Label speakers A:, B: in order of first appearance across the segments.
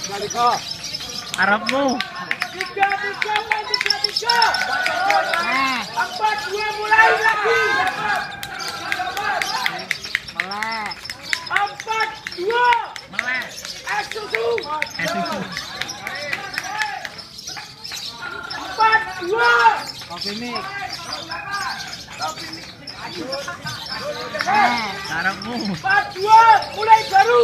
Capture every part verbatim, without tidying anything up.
A: Arabmu.
B: Tiga, tiga, tiga, tiga. Empat, dua, mulai lagi.
A: Melek.
B: Empat, dua.
A: Melek.
B: Esusu.
A: Esusu.
B: Empat, dua.
A: Kopi mik. Arabmu.
B: Empat, dua, mulai baru.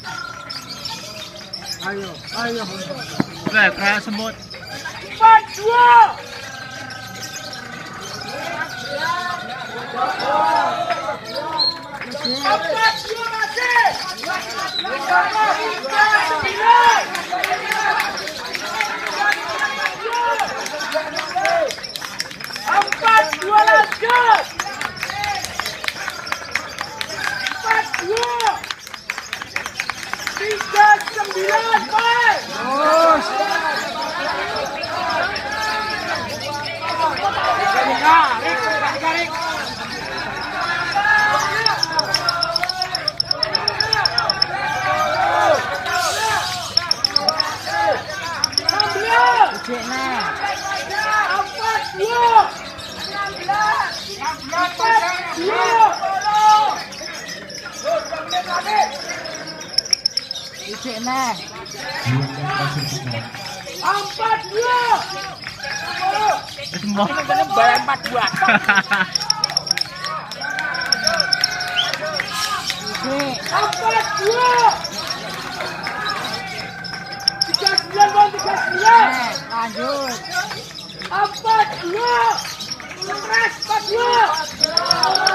A: Ayo, ayo. Oke, kayak semut.
B: Empat, dua. Empat, dua masih. Tiga, sembilan. Empat, dua lanjut. Empat, dua. Tiga, sembilan, baik.
A: Terus.
B: Empat, dua. Empat, dua.
A: Icik nah.
B: Empat, dua.
A: Semua.
B: Bayar empat, dua. Empat, dua. Tiga, sembilan, bang, tiga, sembilan.
A: Lanjut.
B: Empat, dua. Stres, empat, dua.